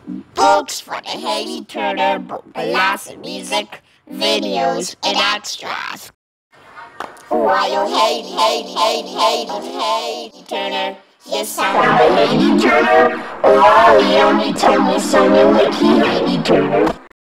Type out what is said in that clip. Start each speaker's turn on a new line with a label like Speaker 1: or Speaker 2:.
Speaker 1: Books for the Heidi Turner book, lots of music, videos, and extras. Who are you, Heidi Turner? Yes, I'm Heidi Turner. Oh, you only tell me so you like Heidi Turner.